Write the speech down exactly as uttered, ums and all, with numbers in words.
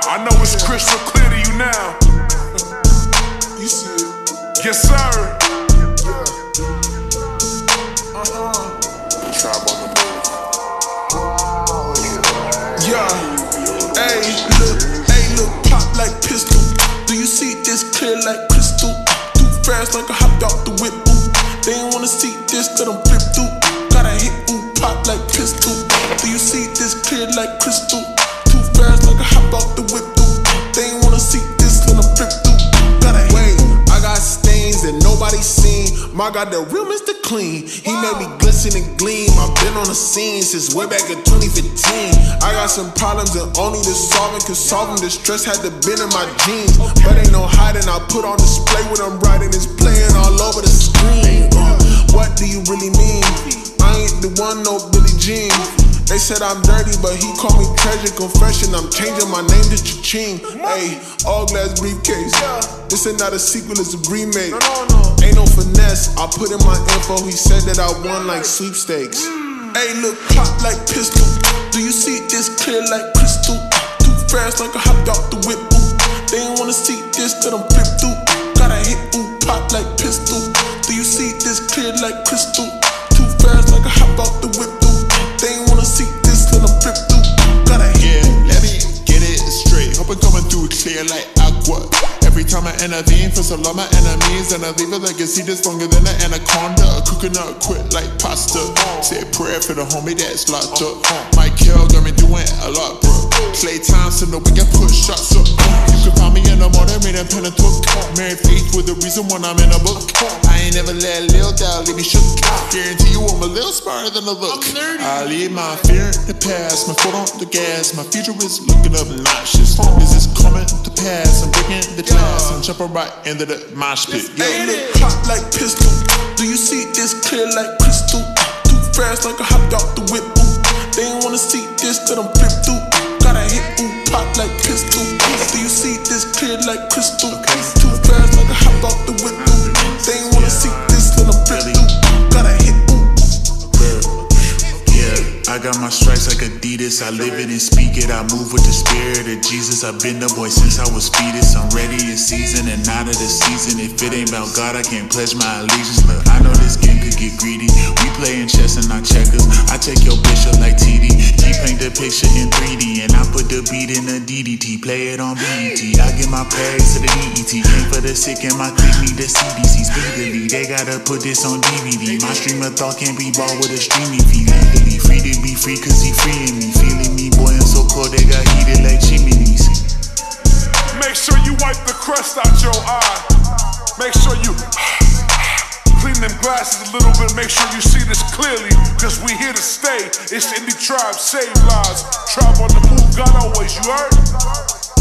I know it's crystal clear to you now. You see it? Yes, sir. Yeah. Uh-huh. Tribe on the move. Yeah. Hey, look, hey, look, pop like pistol. Do you see this clear like crystal? Too fast like I hopped out the whip. Ooh. They ain't wanna see this, let them flip through. Gotta hit, ooh, pop like pistol. Do you see this clear like crystal? Too fast like I hop out the whip. Ooh. They ain't wanna see this, let them flip through. Gotta hit. Wait, I got stains that nobody seen. My God, the real Mister Clean. He made me glisten and gleam. I've been on the scene since way back in twenty fifteen. I got some problems and only to solve it, cause solving the stress had to been in my genes. But ain't no hiding, I put on display what I'm writing is playing all over the screen. Uh, what do you really mean? I ain't the one, no Billie Jean. They said I'm dirty, but he called me Treasure Confession. I'm changing my name to Cha-Ching. Ayy, all glass briefcase. This ain't not a sequel, it's a remake. Ain't no finesse, I put in my info. He said that I won like sweepstakes. Ayy, look, pop like pistol. Do you see this clear like crystal? Too fast like I hopped out the whip. Ooh. They ain't wanna see this, let them flip through. Gotta hit, ooh, pop like pistol. Do you see this clear like crystal? Too fast like I hop out the whip. Ooh. They ain't wanna see this, let them flip through. Gotta hit. Yeah, let me get it straight. Hope I'm coming through clear like aqua. Every time I intervene, first I love my enemies, and I leave a legacy that's longer than an anaconda. A coconut quit like pasta. Say a prayer for the homie that's locked up. Mike Hill got me doing a lot, bro. Clay Thompson, no, we can put shots up. You can find me in the morning, made a pentatonic. Married faith with the reason when I'm in a book. I ain't never let Lil down, leave me shook. Guarantee you I'm a little smarter than a look. I leave my fear in the past, my foot on the gas. My future is looking obnoxious. Is this coming to pass? I'm breaking the glass and jumping right into the mosh pit. Hey, look, pop like pistol. Do you see this clear like crystal? Too fast like I hopped out the whip. Ooh. They ain't wanna see this, let them flip through. Gotta hit, ooh, pop like pistol. Do you see this clear like crystal? Too fast like I hopped out the whip. Ooh. They ain't wanna see this, let them flip through. Gotta hit, ooh. I got my stripes like Adidas. I live it and speak it. I move with the spirit of Jesus. I've been the boy since I was fetus. I'm ready in season and out of the season. If it ain't about God, I can't pledge my allegiance. Look, I know this game could get greedy. We playing chess and not checkers. I take your bishop like T D. He paint the picture in three D, and I put the beat in the D D T. Play it on B E T. I give my praise to the D E T. Came for the sick and my clique need the C D C speedily. They gotta put this on D V D. My stream of thought can't be bought with a streaming fee. Legally free to be free, cause he freeing me. Feeling me, boy, I'm so cold they got heated like chimneys. Make sure you wipe the crust out your eye. Make sure you clean them glasses a little bit. Make sure you see this clearly, cause we here to stay. It's Indie Tribe, save lives. Tribe on the move, God always, you heard?